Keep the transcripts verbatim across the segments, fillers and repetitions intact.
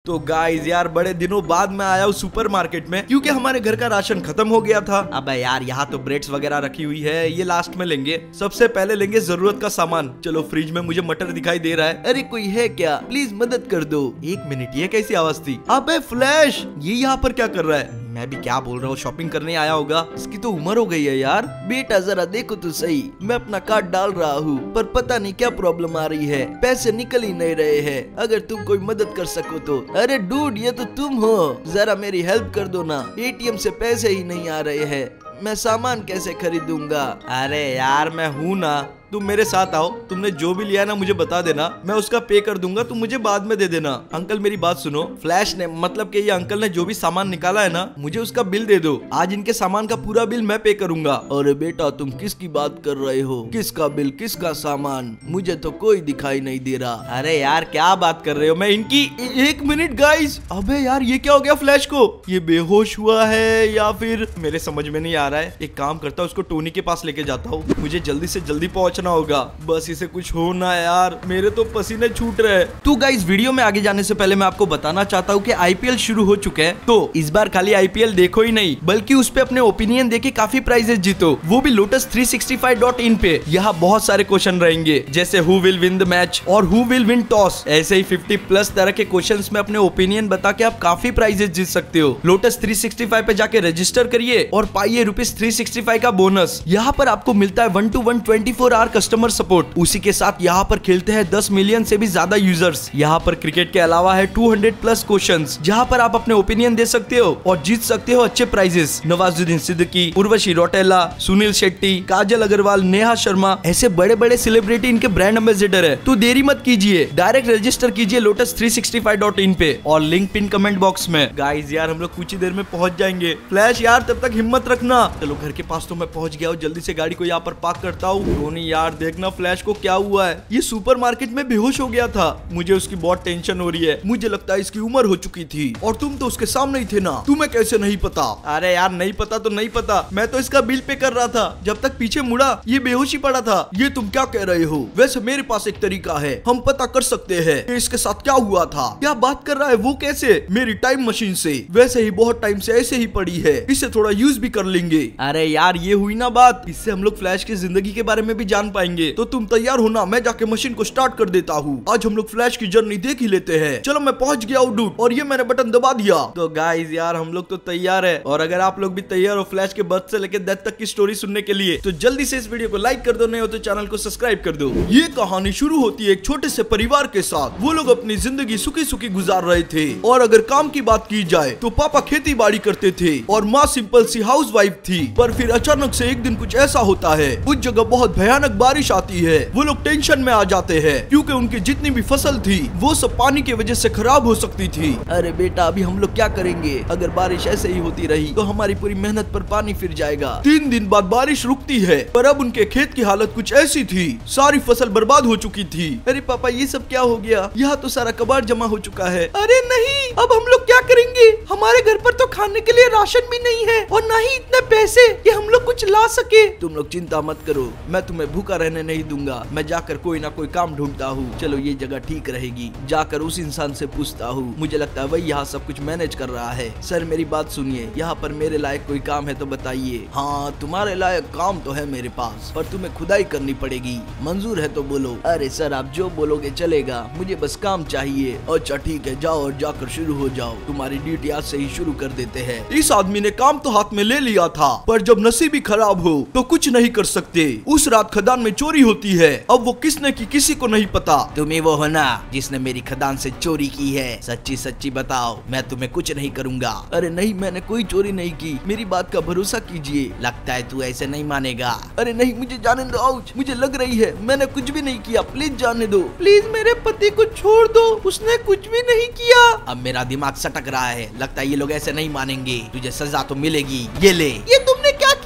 तो गाइस यार बड़े दिनों बाद मैं आया हूँ सुपर मार्केट में, क्योंकि हमारे घर का राशन खत्म हो गया था। अबे यार यहाँ तो ब्रेड्स वगैरह रखी हुई है, ये लास्ट में लेंगे। सबसे पहले लेंगे जरूरत का सामान। चलो फ्रिज में मुझे मटर दिखाई दे रहा है। अरे कोई है क्या? प्लीज मदद कर दो। एक मिनट, ये कैसी आवाज थी? अबे फ्लैश, ये यहाँ पर क्या कर रहा है? मैं भी क्या बोल रहा हूँ, शॉपिंग करने आया होगा। इसकी तो उम्र हो गई है यार। बेटा जरा देखो तो सही, मैं अपना कार्ड डाल रहा हूँ पर पता नहीं क्या प्रॉब्लम आ रही है, पैसे निकल ही नहीं रहे हैं। अगर तुम कोई मदद कर सको तो। अरे डूड, ये तो तुम हो, जरा मेरी हेल्प कर दो ना। एटीएम से पैसे ही नहीं आ रहे हैं, मैं सामान कैसे खरीदूंगा? अरे यार मैं हूँ ना, तुम मेरे साथ आओ। तुमने जो भी लिया ना मुझे बता देना, मैं उसका पे कर दूंगा, तुम मुझे बाद में दे देना। अंकल मेरी बात सुनो। फ्लैश ने मतलब कि ये अंकल ने जो भी सामान निकाला है ना, मुझे उसका बिल दे दो। आज इनके सामान का पूरा बिल मैं पे करूंगा। अरे बेटा तुम किसकी बात कर रहे हो? किसका बिल, किसका सामान? मुझे तो कोई दिखाई नहीं दे रहा। अरे यार क्या बात कर रहे हो? मैं इनकी एक मिनट गाइस। अबे यार ये क्या हो गया फ्लैश को? ये बेहोश हुआ है या फिर मेरे समझ में नहीं आ रहा है। एक काम करता हूँ, उसको टोनी के पास लेके जाता हूँ। मुझे जल्दी से जल्दी पहुंच होगा, बस इसे कुछ हो ना यार, मेरे तो पसीने छूट रहे हैं। तो गाइस वीडियो में आगे जाने से पहले मैं आपको बताना चाहता हूँ कि आईपीएल शुरू हो चुके हैं। तो इस बार खाली आईपीएल देखो ही नहीं, बल्कि उस पे अपने ओपिनियन देके काफी प्राइजेस जीतो, वो भी Lotus three sixty five dot in पे। यहाँ बहुत सारे क्वेश्चन रहेंगे, जैसे who will win the match और हु विल विन टॉस। ऐसे ही फिफ्टी प्लस तरह के क्वेश्चंस में अपने ओपिनियन बता के आप काफी प्राइजेस जीत सकते हो। लोटस थ्री सिक्सटी फाइव पे जाके रजिस्टर करिए और पाइए रुपीज थ्री सिक्सटी फाइव का बोनस। यहाँ पर आपको मिलता है one to one twenty four hour customer support. उसी के साथ यहाँ पर खेलते हैं दस मिलियन से भी ज्यादा यूजर्स। यहाँ पर क्रिकेट के अलावा है टू हंड्रेड प्लस क्वेश्चंस, जहाँ पर आप अपने ओपिनियन दे सकते हो और जीत सकते हो अच्छे प्राइजेस। नवाजुद्दीन सिद्दीकी, उर्वशी रौटेला, सुनील शेट्टी, काजल अग्रवाल, नेहा शर्मा, ऐसे बड़े बड़े सेलिब्रिटी इनके ब्रांड एम्बेसडर है। तो देरी मत कीजिए, डायरेक्ट रजिस्टर कीजिए Lotus three sixty five dot in पे और लिंक पिन कमेंट बॉक्स में। गाइस यार हम लोग कुछ ही देर में पहुंच जाएंगे। फ्लैश यार तब तक हिम्मत रखना। चलो घर के पास तो मैं पहुंच गया हूँ, जल्दी से गाड़ी को यहाँ पर पार्क करता हूँ। टोनी यार देखना फ्लैश को क्या हुआ है, ये सुपर मार्केट में बेहोश हो गया था। मुझे उसकी बहुत टेंशन हो रही है। मुझे लगता है इसकी उम्र हो चुकी थी और तुम तो उसके सामने ही थे ना, तुम्हें कैसे नहीं पता? अरे यार नहीं पता तो नहीं पता, मैं तो इसका बिल पे कर रहा था। जब तक पीछे मुड़ा ये बेहोशी पड़ा था। ये तुम क्या कह रहे हो? वैसे मेरे पास एक तरीका है, हम पता कर सकते हैं कि इसके साथ क्या हुआ था। क्या बात कर रहा है? वो कैसे? मेरी टाइम मशीन से। वैसे ही बहुत टाइम से ऐसे ही पड़ी है, इसे थोड़ा यूज भी कर लेंगे। अरे यार ये हुई ना बात, इससे हम लोग फ्लैश की जिंदगी के बारे में भी जान पाएंगे। तो तुम तैयार हो ना? मैं जाके मशीन को स्टार्ट कर देता हूँ। आज हम लोग फ्लैश की जर्नी देख ही लेते हैं। चलो मैं पहुंच गया हूँ डूड, और ये मैंने बटन दबा दिया। तो गाइस यार हम लोग तो तैयार है, और अगर आप लोग भी तैयार हो फ्लैश के बर्थ से लेकर डेथ तक की स्टोरी सुनने के लिए, तो जल्दी से इस वीडियो को लाइक कर दो, नहीं हो तो चैनल को सब्सक्राइब कर दो। ये कहानी शुरू होती है एक छोटे से परिवार के साथ। वो लोग अपनी जिंदगी सुखी सुखी गुजार रहे थे, और अगर काम की बात की जाए तो पापा खेती बाड़ी करते थे और माँ सिंपल सी हाउस वाइफ थी। पर फिर अचानक से एक दिन कुछ ऐसा होता है, उस जगह बहुत भयानक बारिश आती है। वो लोग टेंशन में आ जाते हैं, क्योंकि उनकी जितनी भी फसल थी वो सब पानी की वजह से खराब हो सकती थी। अरे बेटा अभी हम लोग क्या करेंगे? अगर बारिश ऐसे ही होती रही तो हमारी पूरी मेहनत पर पानी फिर जाएगा। तीन दिन बाद बारिश रुकती है, पर अब उनके खेत की हालत कुछ ऐसी थी, सारी फसल बर्बाद हो चुकी थी। अरे पापा ये सब क्या हो गया? यहाँ तो सारा कबाड़ जमा हो चुका है। अरे नहीं, अब हम लोग क्या करेंगे? हमारे घर पर तो खाने के लिए राशन भी नहीं है, और न ही इतने पैसे कि हम लोग कुछ ला सके। तुम लोग चिंता मत करो, मैं तुम्हें भूखा रहने नहीं दूंगा। मैं जाकर कोई ना कोई काम ढूंढता हूँ। चलो ये जगह ठीक रहेगी, जाकर उस इंसान से पूछता हूँ। मुझे लगता है वही यहाँ सब कुछ मैनेज कर रहा है। सर मेरी बात सुनिए, यहाँ पर मेरे लायक कोई काम है तो बताइए। हाँ तुम्हारे लायक काम तो है मेरे पास, पर तुम्हें खुदाई करनी पड़ेगी। मंजूर है तो बोलो। अरे सर आप जो बोलोगे चलेगा, मुझे बस काम चाहिए। अच्छा ठीक है, जाओ और जाकर शुरू हो जाओ। तुम्हारी ड्यूटी आज से ही शुरू कर देते हैं। इस आदमी ने काम तो हाथ में ले लिया था, पर जब नसीब ही खराब हो तो कुछ नहीं कर सकते। उस रात खदान में चोरी होती है। अब वो किसने की किसी को नहीं पता। तुम्हें वो हो ना जिसने मेरी खदान से चोरी की है? सच्ची सच्ची बताओ, मैं तुम्हें कुछ नहीं करूंगा। अरे नहीं मैंने कोई चोरी नहीं की, मेरी बात का भरोसा कीजिए। लगता है तू ऐसे नहीं मानेगा। अरे नहीं मुझे जाने दो, आउच, मुझे लग रही है मैंने कुछ भी नहीं किया, प्लीज जाने दो। प्लीज मेरे पति को छोड़ दो, उसने कुछ भी नहीं किया। अब मेरा दिमाग सटक रहा है, लगता है ये लोग ऐसे नहीं मानेंगे। तुझे सजा तो मिलेगी, ये ले। ये तुमने क्या किया?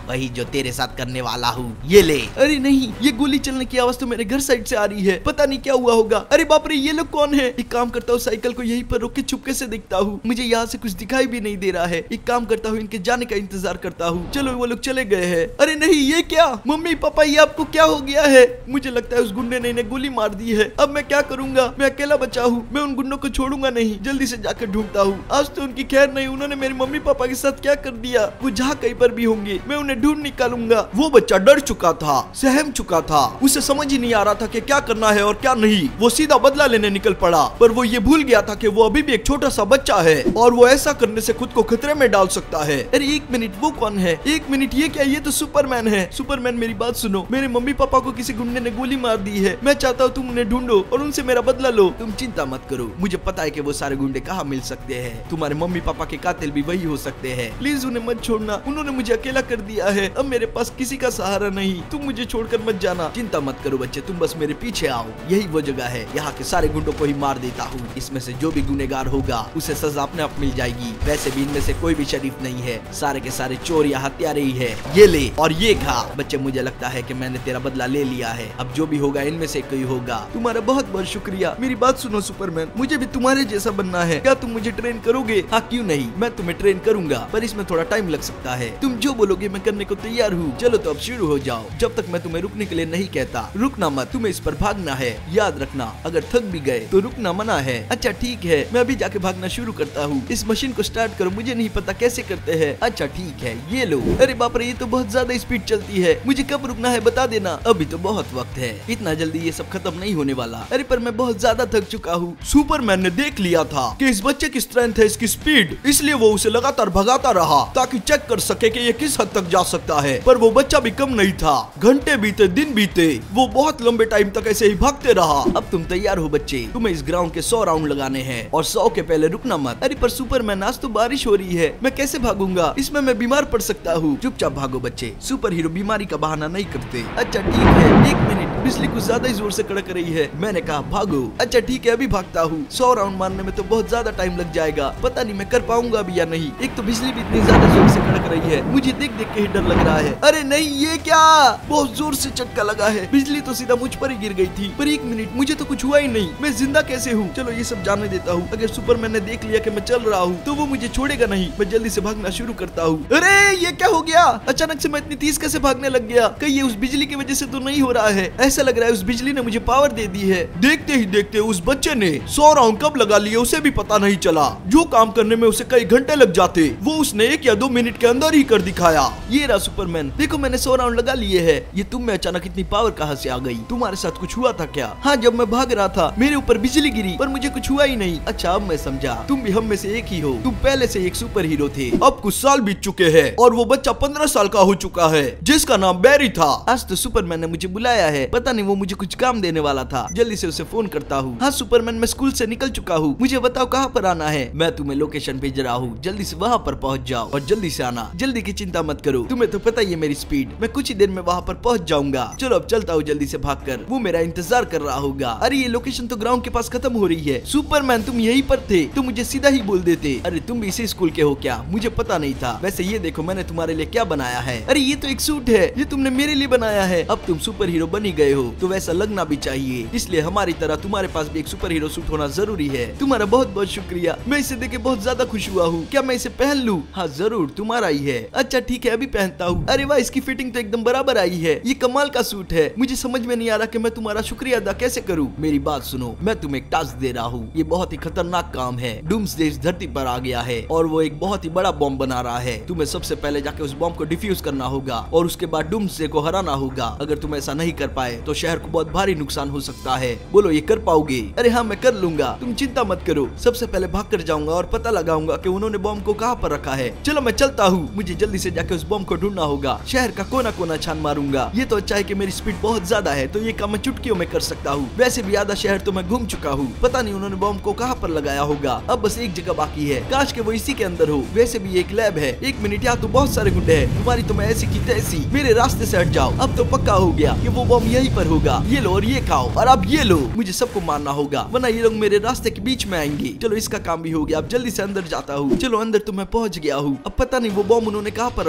वही जो तेरे साथ करने वाला हूँ, ये ले। अरे नहीं, ये गोली चलने की आवाज तो मेरे घर साइड से आ रही है, पता नहीं क्या हुआ होगा। अरे बाप रे, ये लोग कौन है? एक काम करता हूँ, साइकिल को यहीं पर रोक के चुपके से देखता हूँ, मुझे यहाँ से कुछ दिखाई भी नहीं दे रहा है। एक काम करता हूँ, इनके जाने का इंतजार करता हूँ। चलो वो लोग चले गए हैं। अरे नहीं, ये क्या? मम्मी पापा, ये आपको क्या हो गया है? मुझे लगता है उस गुंडे ने इन्हें गोली मार दी है। अब मैं क्या करूंगा? मैं अकेला बचा हूँ, मैं उन गुंडों को छोड़ूंगा नहीं। जल्दी से जाकर ढूंढता हूँ। आज तो उनकी खैर नहीं, उन्होंने मेरे मम्मी पापा के साथ क्या कर दिया। वो जहाँ कहीं पर भी होंगे, मैं उन्हें ढूंढ निकालूंगा। वो बच्चा डर चुका था, सहम चुका था, उसे समझ ही नहीं आ रहा था कि क्या करना है और क्या नहीं। वो सीधा बदला लेने निकल पड़ा, पर वो ये भूल गया था कि वो अभी भी एक छोटा सा बच्चा है और वो ऐसा करने से खुद को खतरे में डाल सकता है। अरे एक मिनट, वो कौन है? एक मिनट, ये क्या? ये तो सुपरमैन है। सुपरमैन, मेरी बात सुनो, मेरे मम्मी पापा को किसी गुंडे ने गोली मार दी है। मैं चाहता हूँ तुम उन्हें ढूंढो और उनसे मेरा बदला लो। तुम चिंता मत करो, मुझे पता है कि वो सारे गुंडे कहाँ मिल सकते हैं। तुम्हारे मम्मी पापा के कातिल भी वही हो सकते हैं। प्लीज उन्हें मत छोड़ना, उन्होंने मुझे अकेला कर दिया है। अब मेरे पास किसी का सहारा नहीं, तुम मुझे छोड़कर मत जाना। चिंता मत करो बच्चे, तुम बस मेरे पीछे आओ। यही वो जगह है, यहाँ के सारे गुंडों को ही मार देता हूँ। इसमें से जो भी गुनेगार होगा उसे सजा अपने आप मिल जाएगी। वैसे भी इनमें से कोई भी शरीफ नहीं है, सारे के सारे चोर या हत्यारे ही है। ये ले और ये खा। बच्चे, मुझे लगता है कि मैंने तेरा बदला ले लिया है। अब जो भी होगा इनमें से कोई होगा। तुम्हारा बहुत बहुत शुक्रिया। मेरी बात सुनो सुपरमैन, मुझे भी तुम्हारे जैसा बनना है। क्या तुम मुझे ट्रेन करोगे? हाँ क्यों नहीं, मैं तुम्हें ट्रेन करूंगा, पर इसमें थोड़ा टाइम लग सकता है। तुम जो बोलोगे मैं करने को तैयार हूँ। चलो तो अब शुरू हो जाओ, जब तक मैं तुम्हें रुकने के लिए नहीं कहता। रुकना मत, तुम्हें इस पर भागना है। याद रखना, अगर थक भी गए तो रुकना मना है। अच्छा ठीक है, मैं अभी जाके भागना शुरू करता हूँ। इस मशीन को स्टार्ट करो, मुझे नहीं पता कैसे करते हैं। अच्छा ठीक है, ये लो। अरे बाप रे, ये तो बहुत ज्यादा स्पीड चलती है। मुझे कब रुकना है बता देना, अभी तो बहुत वक्त है, इतना जल्दी ये सब खत्म नहीं होने वाला। अरे पर मैं बहुत ज्यादा थक चुका हूँ। सुपरमैन ने देख लिया था कि इस बच्चे की स्ट्रेंथ है, इसकी स्पीड, इसलिए वो उसे लगातार भगाता रहा ताकि चेक कर सके कि ये किस हद तक जा सकता है। पर वो बच्चा भी कम नहीं था। घंटे बीते, दिन बीते, वो बहुत लंबे टाइम तक ऐसे ही भागते रहा। अब तुम तैयार हो बच्चे, तुम्हें इस ग्राउंड के सौ राउंड लगाने हैं और सौ के पहले रुकना मत। अरे पर सुपरमैन, आज तो बारिश हो रही है, मैं कैसे भागूंगा? इसमें मैं बीमार पड़ सकता हूँ। चुपचाप भागो बच्चे, सुपर हीरो बीमारी का बहाना नहीं करते। अच्छा ठीक है, एक मिनट, बिजली कुछ ज्यादा ही जोर से कड़क रही है। मैंने कहा भागो। अच्छा ठीक है, अभी भागता हूँ। सौ राउंड मारने में तो बहुत ज्यादा टाइम लग जाएगा, पता नहीं मैं कर पाऊंगा भी या नहीं। एक तो बिजली भी इतनी ज्यादा जोर से कड़क रही है, मुझे देख देख के ही डर लग रहा है। अरे नहीं, ये क्या? बहुत जोर से झटका लगा है, बिजली तो सीधा मुझ पर ही गिर गई थी। पर एक मिनट, मुझे तो कुछ हुआ ही नहीं, मैं जिंदा कैसे हूँ? चलो ये सब जानने देता हूँ। अगर सुपरमैन ने देख लिया कि मैं चल रहा हूँ तो वो मुझे छोड़ेगा नहीं। मैं जल्दी से भागना शुरू करता हूँ। अरे ये क्या हो गया? अचानक से मैं इतनी तेज कैसे भागने लग गया? कहीं ये उस बिजली की वजह से तो नहीं हो रहा है? ऐसा लग रहा है उस बिजली ने मुझे पावर दे दी है। देखते ही देखते उस बच्चे ने सौ राउंड कब लगा लिए उसे भी पता नहीं चला। जो काम करने में उसे कई घंटे लग जाते वो उसने एक या दो मिनट के अंदर ही कर दिखाया। ये रहा सुपरमैन, देखो मैंने सौ राउंड लगा लिए है। ये तुम में अचानक इतनी पावर कहाँ से आ गई? तुम्हारे साथ कुछ हुआ था क्या? हाँ, जब मैं भाग रहा था मेरे ऊपर बिजली गिरी, पर मुझे कुछ हुआ ही नहीं। अच्छा अब मैं समझा, तुम भी हम में से एक ही हो। तुम पहले से एक सुपर हीरो थे। अब कुछ साल बीत चुके हैं और वो बच्चा पंद्रह साल का हो चुका है जिसका नाम बैरी था। आज तो सुपरमैन ने मुझे बुलाया है, पता नहीं वो मुझे कुछ काम देने वाला था। जल्दी से उसे फोन करता हूँ। हाँ सुपरमैन, मैं स्कूल से निकल चुका हूँ, मुझे बताओ कहाँ पर आना है? मैं तुम्हें लोकेशन भेज रहा हूँ, जल्दी से वहाँ पर पहुँच जाओ और जल्दी से आना। जल्दी की चिंता मत करो, तुम्हें तो पता ही है मेरी स्पीड, मैं कुछ ही देर में वहाँ पर पहुँच जाऊंगा। चलो अब चलता हूँ जल्दी से भागकर, वो मेरा इंतजार कर रहा होगा। अरे ये लोकेशन तो ग्राउंड के पास खत्म हो रही है। सुपरमैन तुम यहीं पर थे तो मुझे सीधा ही बोल देते। अरे तुम भी इसी स्कूल के हो क्या? मुझे पता नहीं था। वैसे ये देखो मैंने तुम्हारे लिए क्या बनाया है। अरे ये तो एक सूट है, ये तुमने मेरे लिए बनाया है। अब तुम सुपर हीरो बनी गए हो तो वैसा लगना भी चाहिए, इसलिए हमारी तरह तुम्हारे पास भी एक सुपर हीरो सूट होना जरूरी है। तुम्हारा बहुत बहुत शुक्रिया, मैं इसे देख के बहुत ज्यादा खुश हुआ हूँ। क्या मैं इसे पहन लूँ? हाँ जरूर, तुम्हारा ही है। अच्छा ठीक है, अभी पहनता हूँ। अरे वाह, इसकी फिटिंग तो एकदम बराबर आई है। ये कमाल का सूट है। मुझे समझ में नहीं आ रहा कि मैं तुम्हारा शुक्रिया अदा कैसे करूँ। मेरी बात सुनो, मैं तुम्हें एक टास्क दे रहा हूँ। ये बहुत ही खतरनाक काम है। डूम्सडे इस धरती पर आ गया है और वो एक बहुत ही बड़ा बॉम्ब बना रहा है। तुम्हें सबसे पहले जाके उस बॉम्ब को डिफ्यूज करना होगा और उसके बाद डूम्सडे को हराना होगा। अगर तुम ऐसा नहीं कर पाए तो शहर को बहुत भारी नुकसान हो सकता है। बोलो ये कर पाओगे? अरे हाँ मैं कर लूंगा, तुम चिंता मत करो। सबसे पहले भाग कर जाऊंगा और पता लगाऊंगा कि उन्होंने बॉम्ब को कहाँ पर रखा है। चलो मैं चलता हूँ, मुझे जल्दी से जाके उस बॉम्ब को ढूंढना होगा। शहर का कोना कोना छान मारूंगा। ये तो अच्छा है कि मेरी स्पीड बहुत ज्यादा है तो ये काम मैं चुटकियों में कर सकता हूँ। वैसे भी आधा शहर तो मैं घूम चुका हूँ, पता नहीं उन्होंने बॉम्ब को कहाँ पर लगाया होगा। अब बस एक जगह बाकी है, काश के वो इसी के अंदर हो। वैसे भी एक लैब है। एक मिनट, यहाँ तो बहुत सारे गुंडे हैं। तुम्हारी तो मैं ऐसी की तैसी, मेरे रास्ते से हट जाओ। अब तो पक्का हो गया कि वो बॉम्ब यहीं पर होगा। ये लो और ये खाओ और अब ये लो। मुझे सबको मारना होगा वरना ये लोग मेरे रास्ते के बीच में आएंगे। चलो इसका काम भी हो गया। अब जल्दी से अंदर जाता हूँ। चलो अंदर तो मैं पहुँच गया हूँ। अब पता नहीं वो बॉम्ब उन्होंने कहाँ पर रखा होगा।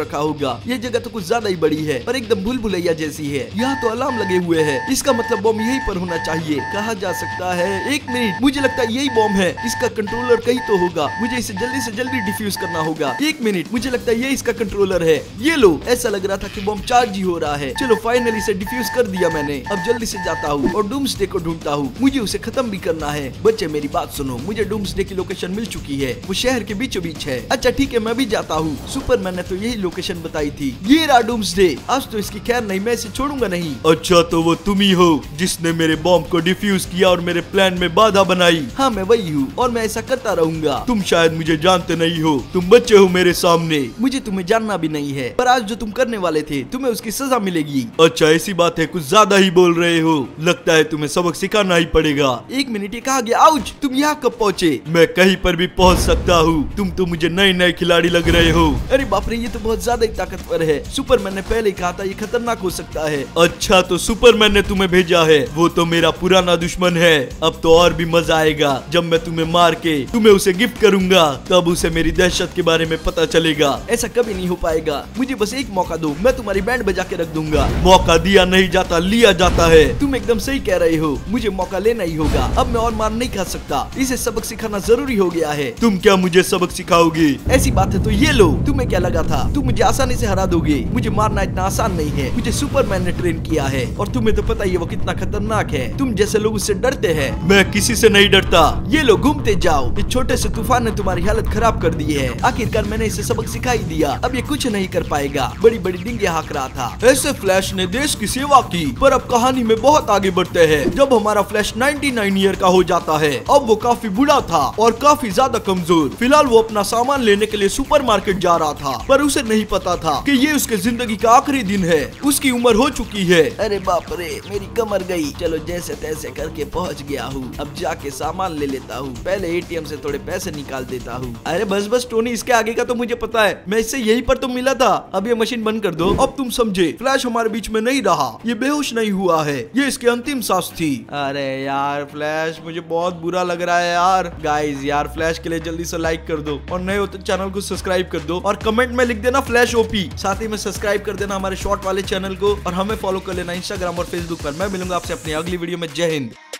होगा। ये जगह तो कुछ ज्यादा ही बड़ी है और एकदम भूल भुलैया जैसी है। यहाँ तो अलार्म लगे हुए हैं, इसका मतलब बम यहीं पर होना चाहिए। कहा जा सकता है, एक मिनट, मुझे लगता है यही बम है। इसका कंट्रोलर कहीं तो होगा, मुझे इसे जल्दी से जल्दी डिफ्यूज करना होगा। एक मिनट, मुझे लगता है ये इसका कंट्रोलर है। ये लो, ऐसा लग रहा था कि बम चार्ज ही हो रहा है। चलो फाइनली इसे डिफ्यूज कर दिया मैंने। अब जल्दी से जाता हूँ और डूम्सडे को ढूंढता हूँ। मुझे उसे खत्म भी करना है। बच्चे मेरी बात सुनो, मुझे डूम्सडे की लोकेशन मिल चुकी है। वो शहर के बीचों बीच है। अच्छा ठीक है, मैं भी जाता हूँ। सुपरमैन ने तो यही लोकेशन बताई थी। ये रहा डूम्सडे। आज तो इसकी खैर नहीं, मैं इसे छोड़ूंगा नहीं। अच्छा तो वो तुम ही हो जिसने मेरे बॉम्ब को डिफ्यूज किया और मेरे प्लान में बाधा बनाई। हाँ मैं वही हूँ और मैं ऐसा करता रहूंगा। तुम शायद मुझे जानते नहीं हो, तुम बच्चे हो मेरे सामने। मुझे तुम्हें जानना भी नहीं है, पर आज जो तुम करने वाले थे तुम्हें उसकी सजा मिलेगी। अच्छा ऐसी बात है, कुछ ज्यादा ही बोल रहे हो। लगता है तुम्हें सबक सिखाना ही पड़ेगा। एक मिनट, ये कहा गया? आउच, तुम यहाँ कब पहुँचे? मैं कहीं पर भी पहुँच सकता हूँ। तुम तो मुझे नए नए खिलाड़ी लग रहे हो। अरे बाप रे, ये तो बहुत ज्यादा ही ताकतवर है। सुपरमैन ने पहले ही कहा था ये खतरनाक हो सकता है। अच्छा तो सुपरमैन ने तुम्हें भेजा है। वो तो मेरा पुराना दुश्मन है। अब तो और भी मजा आएगा जब मैं तुम्हें मार के तुम्हें उसे गिफ्ट करूंगा। तब उसे मेरी दहशत के बारे में पता चलेगा। ऐसा कभी नहीं हो पाएगा। मुझे बस एक मौका दो, मैं तुम्हारी बैंड बजा के रख दूंगा। मौका दिया नहीं जाता, लिया जाता है। तुम एकदम सही कह रहे हो, मुझे मौका लेना ही होगा। अब मैं और मार नहीं खा सकता। इसे सबक सिखाना जरूरी हो गया है। तुम क्या मुझे सबक सिखाओगे? ऐसी बात है तो ये लो। तुम्हें क्या लगा था तुम मुझे आसानी से हरा दोगे? मुझे मारना इतना आसान नहीं है। मुझे सुपरमैन ने ट्रेन किया है और तुम्हें तो पता ही है वो कितना खतरनाक है। तुम जैसे लोग उससे डरते हैं। मैं किसी से नहीं डरता। ये लो, घूमते जाओ। इस छोटे से तूफान ने तुम्हारी हालत खराब कर दी है। आखिरकार मैंने इसे सबक सिखाई दिया। अब ये कुछ नहीं कर पाएगा। बड़ी बड़ी डिंगे हाँक रहा था। ऐसे फ्लैश ने देश की सेवा की। पर अब कहानी में बहुत आगे बढ़ते हैं। जब हमारा फ्लैश निन्यानवे ईयर का हो जाता है। अब वो काफी बूढ़ा था और काफी ज्यादा कमजोर। फिलहाल वो अपना सामान लेने के लिए सुपरमार्केट जा रहा था, पर उसे नहीं पता था कि ये उसके जिंदगी का आखिरी दिन है। उसकी उम्र हो चुकी है। अरे बाप रे, मेरी कमर गई। चलो जैसे तैसे करके पहुंच गया हूँ। अब जाके सामान ले लेता हूँ। पहले एटीएम से थोड़े पैसे निकाल देता हूँ। अरे बस बस टोनी, इसके आगे का तो मुझे पता है। मैं इससे यहीं पर तो मिला था। अब ये मशीन बंद कर दो। अब तुम समझे, फ्लैश हमारे बीच में नहीं रहा। ये बेहोश नहीं हुआ है। ये इसकी अंतिम सांस थी। अरे यार फ्लैश, मुझे बहुत बुरा लग रहा है यार। गाइस यार, फ्लैश के लिए जल्दी से लाइक कर दो और नए हो तो चैनल को सब्सक्राइब कर दो और कमेंट में लिख देना फ्लैश ओपी। साथ ही में सब्सक्राइब कर देना हमारे शॉर्ट वाले चैनल को और हमें फॉलो कर लेना इंस्टाग्राम और फेसबुक पर। मैं मिलूंगा आपसे अपनी अगली वीडियो में। जय हिंद।